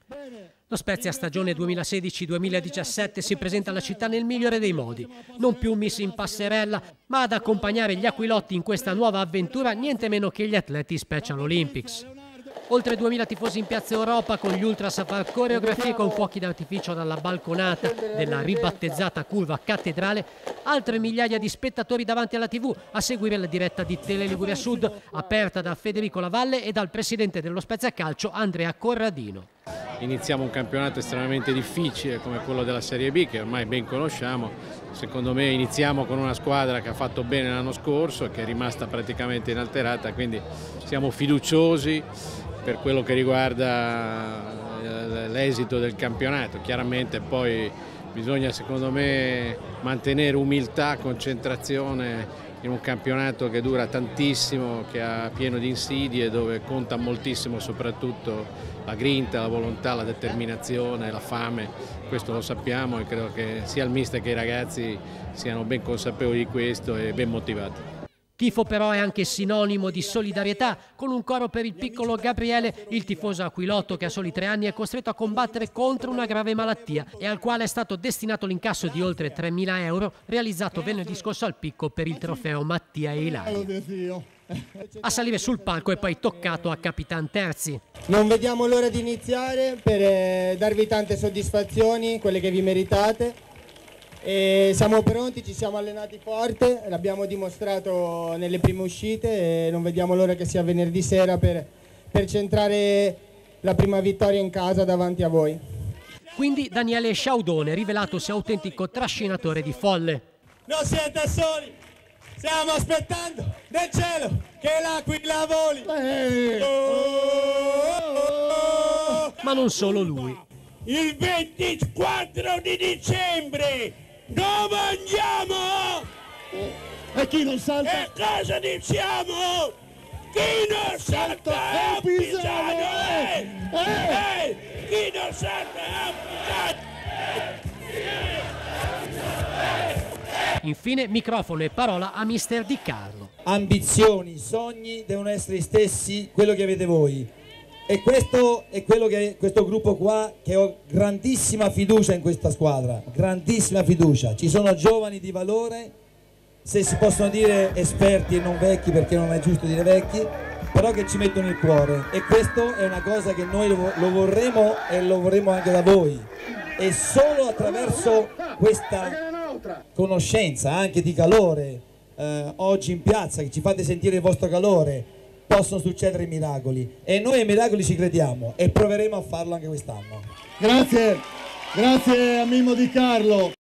Lo Spezia stagione 2016-2017 si presenta alla città nel migliore dei modi, non più miss in passerella, ma ad accompagnare gli aquilotti in questa nuova avventura niente meno che gli atleti Special Olympics. Oltre 2000 tifosi in Piazza Europa con gli ultras a far coreografie con fuochi d'artificio dalla balconata della ribattezzata curva Cattedrale, altre migliaia di spettatori davanti alla TV a seguire la diretta di Tele Liguria Sud, aperta da Federico Lavalle e dal presidente dello Spezia Calcio Andrea Corradino. Iniziamo un campionato estremamente difficile come quello della Serie B, che ormai ben conosciamo. Secondo me iniziamo con una squadra che ha fatto bene l'anno scorso e che è rimasta praticamente inalterata, quindi siamo fiduciosi per quello che riguarda l'esito del campionato. Chiaramente poi bisogna, secondo me, mantenere umiltà, concentrazione in un campionato che dura tantissimo, che è pieno di insidie, dove conta moltissimo soprattutto la grinta, la volontà, la determinazione, la fame. Questo lo sappiamo e credo che sia il mister che i ragazzi siano ben consapevoli di questo e ben motivati. Tifo però è anche sinonimo di solidarietà, con un coro per il piccolo Gabriele, il tifoso aquilotto che a soli 3 anni è costretto a combattere contro una grave malattia e al quale è stato destinato l'incasso di oltre 3.000 euro realizzato venerdì scorso al Picco per il trofeo Mattia e Ilaria. A salire sul palco è poi toccato a Capitan Terzi. Non vediamo l'ora di iniziare per darvi tante soddisfazioni, quelle che vi meritate. E siamo pronti, ci siamo allenati forte, l'abbiamo dimostrato nelle prime uscite e non vediamo l'ora che sia venerdì sera per centrare la prima vittoria in casa davanti a voi. Quindi Daniele Sciaudone, rivelatosi autentico trascinatore di folle. Non siete soli, stiamo aspettando nel cielo che l'aquila voli. Ma non solo lui. Il 24 di dicembre dove andiamo? E chi non salta? E cosa diciamo? Chi non salta è un pisano! Chi non salta è un pisano! Infine microfono e parola a mister Di Carlo. Ambizioni, sogni devono essere gli stessi quello che avete voi. E questo è quello che questo gruppo qua, che ho grandissima fiducia in questa squadra, grandissima fiducia. Ci sono giovani di valore, se si possono dire esperti e non vecchi, perché non è giusto dire vecchi, però che ci mettono il cuore, e questo è una cosa che noi lo vorremmo e lo vorremmo anche da voi. E solo attraverso questa conoscenza anche di calore oggi in piazza, che ci fate sentire il vostro calore, possono succedere i miracoli, e noi ai miracoli ci crediamo e proveremo a farlo anche quest'anno. Grazie a Mimmo Di Carlo.